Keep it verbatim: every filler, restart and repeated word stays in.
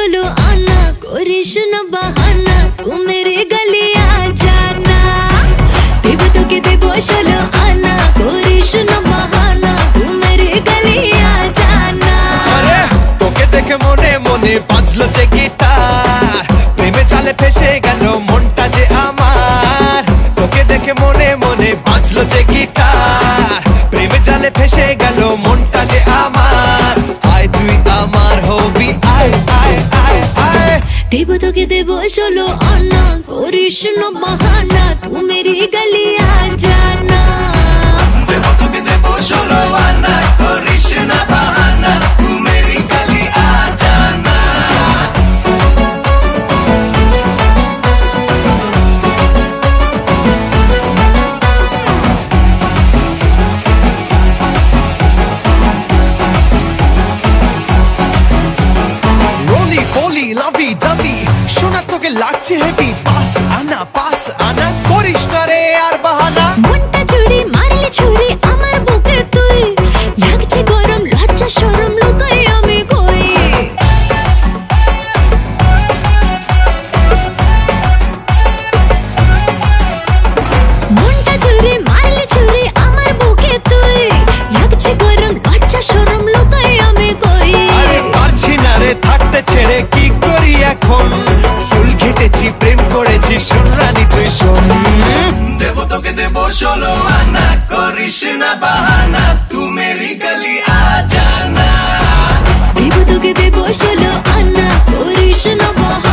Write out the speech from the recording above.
ষোলো আনা, করিস না বাহানা, তু মেরে গলি আ জানা। দেব তোকে দেব ষোলো আনা, করিস না বাহানা, তু মেরে গলি আ জানা। তোকে দেখে মনে মনে বাজলো যে গিটার, প্রেমে জালে ফেসে গেল মনটা যে আমার। তোকে দেখে মনে মনে বাজলো যে গিটার, প্রেমে জালে ফেসে গেল মনটা যে আমার। আয় তুই আমার হবি, আয় আয় আয় আয়। দেব তোকে দেব ষোলো আনা, করিস না বাহানা, তু মেরি গলি আ জানা। দেব তোকে দেব ষোলো আনা, করিস না বাহানা, তু মেরি গলি আ জানা। রোলি পলি লাভি দাবি, শোনা তোকে লাগছে হেভি, পাস আনা পাস আনা, করিস না রে আর বাহানা। মনটা জুড়ে মারলে ছুরি আমার বুকে তুই, লাগছে গরম লজ্জা শরম লুকাই আমি কই। মনটা জুড়ে মারলে ছুরি আমার বুকে তুই, লাগছে গরম লজ্জা শরম লুকাই আমি কই। আরে পারছি না রে থাকতে ছেড়ে, কি করি এখন? ফুল ঘেটেছি প্রেম করেছি, শোন রানী তুই শোন। দেব তোকে দেব ষোলো আনা, করিস না বাহানা, তু মেরি গলি আ জানা। দেব তোকে দেব ষোলো আনা, করিস না বাহানা।